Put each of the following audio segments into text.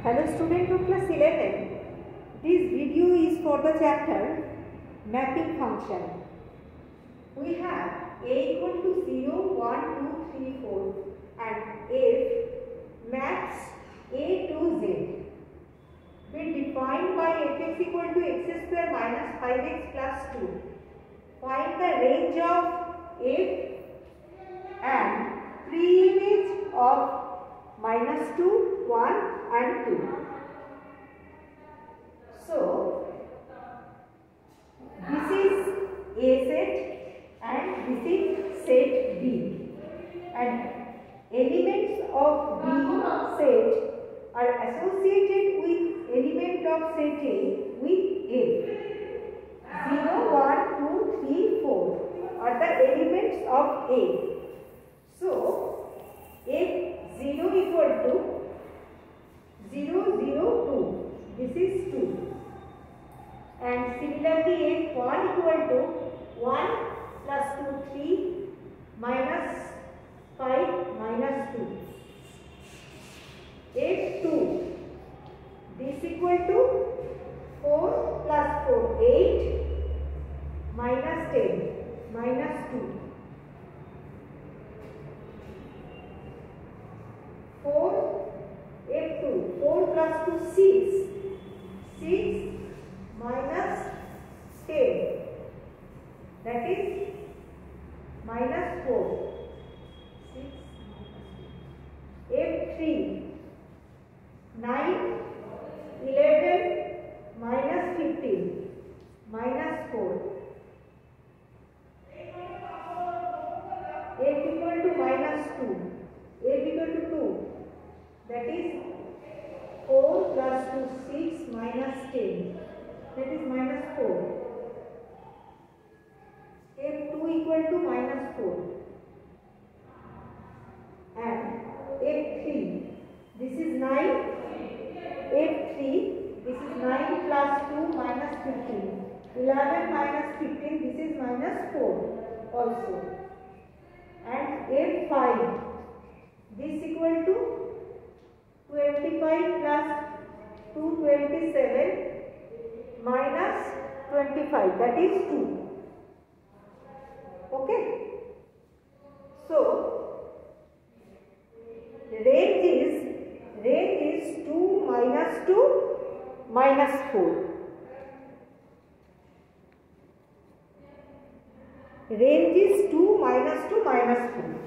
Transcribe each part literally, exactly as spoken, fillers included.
Hello student of class eleven. This video is for the chapter mapping function. We have a equal to zero, one, two, three, four and f maps a to z. We define by fx equal to x square minus five x plus two. Find the range of f and pre-image of minus two, one and two. So, this is A set and this is set B, and elements of B set are associated with element of set A with A. zero, one, two, three, four are the elements of A. So, if zero equal to zero, zero, two, this is two, and similarly if one equal to one plus two, three, minus five, minus two. If two, this equal to four plus four, eight, minus ten, minus two. four, F two, four plus two, six, six minus ten, that is minus four, six, F three, nine, eleven, minus fifteen, minus four, F equal to minus two, F equal to two, that is four plus two, six minus ten, that is minus four. F two equal to minus four, and F three, this is nine, F three, this is nine plus two minus fifteen, eleven minus fifteen, this is minus four also, and F five, this equal to twenty-five plus two, twenty-seven minus twenty-five, that is two. Okay. So, range is, range is two minus two minus four. Range is two minus two minus four.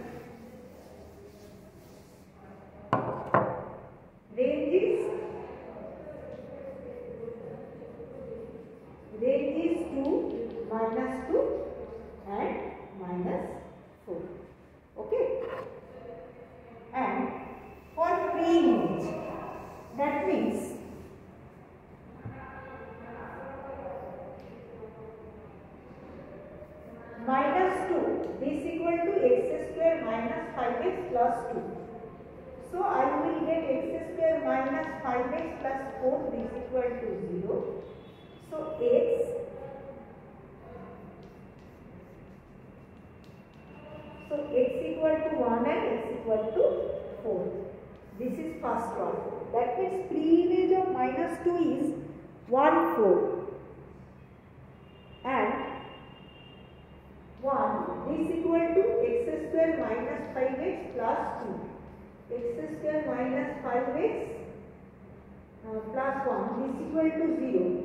Range is, range is two minus two and minus four. Okay. And for pre-image, that means minus two, this equal to x square minus five x plus two. So, I will get x square minus five x plus four, this equal to zero. So, x, so x equal to one and x equal to four. This is first one. That means pre-image of minus two is one, four. And one, this equal to x square minus five x plus two. X square minus five x uh, plus one, this equal to zero.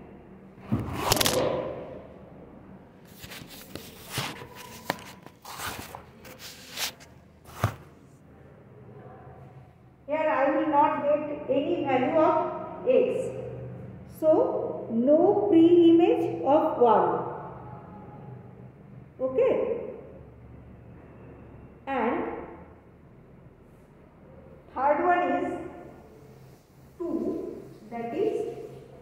Here I will not get any value of x. So, no pre-image of one. Okay. And third one is two, that is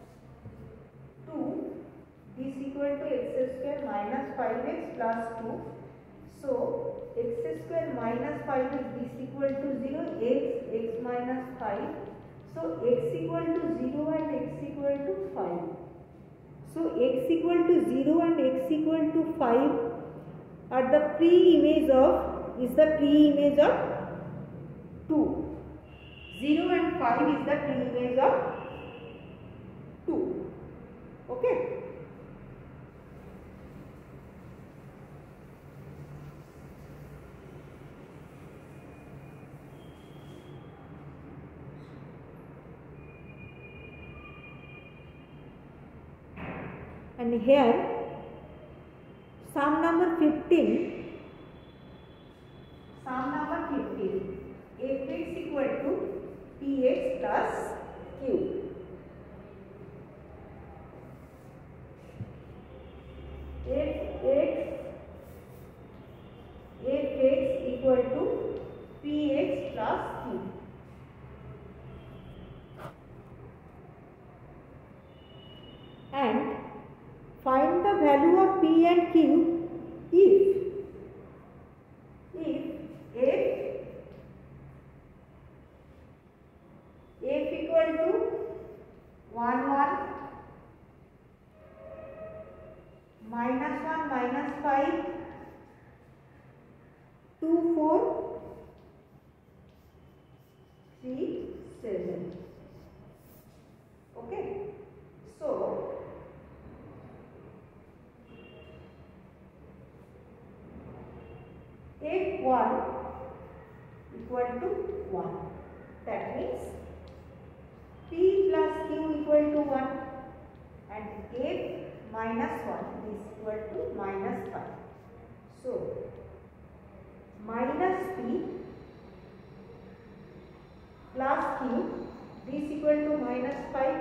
two, this equal to x square minus five x plus two. So, x square minus five is this equal to zero, x, x minus five. So, x equal to zero and x equal to five. So, x equal to zero and x equal to five are the pre-image of, is the pre-image of two. zero and five is the pre-image of two. Okay. And here sum number fifteen, sum number fifteen, fx equal to px plus q. Fx, fx equal to px plus q. And find the value of p and q if if f f equal to one one, minus one, minus five, two four, three seven. Okay, so f one equal to one, that means p plus q equal to one, and f minus one is equal to minus five. So minus p plus q, this equal to minus five.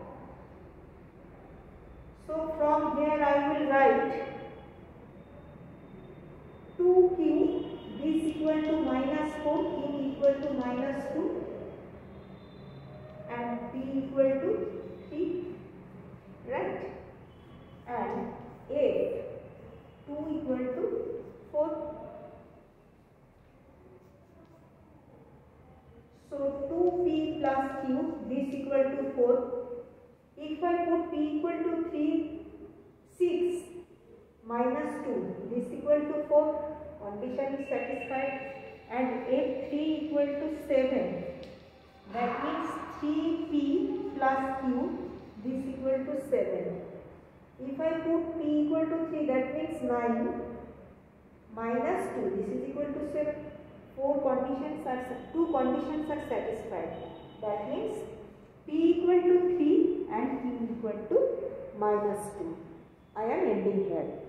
So from here I will write two q, this equal to minus four, q equal to minus two, and p equal to three, right? And f two equal to four. So two p plus q, this equal to four. If I put p equal to three, six minus two, this equal to four, condition is satisfied. And f three equal to seven, that means three p plus q, this equal to seven. If I put p equal to three, that means nine minus two, this is equal to seven. Four conditions are, two conditions are satisfied. That means p equal to three and q equal to minus two. I am ending here.